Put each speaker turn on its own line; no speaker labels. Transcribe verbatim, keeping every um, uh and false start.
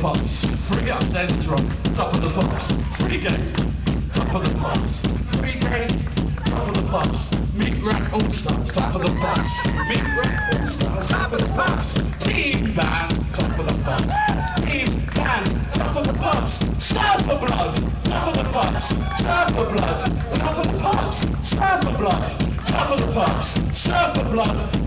pops. Free up dance rock, top of the pops. Free game, top of the pops. Free game, top of the pops. Meat rack all stars, top of the pops. Meat rack all stars, top of the pops. Team band, top of the pops. Team band, top of the pops. Stand for blood, top of the pops. Stand for blood, top of the pops. Stand for blood, top of the pops. Stand for blood.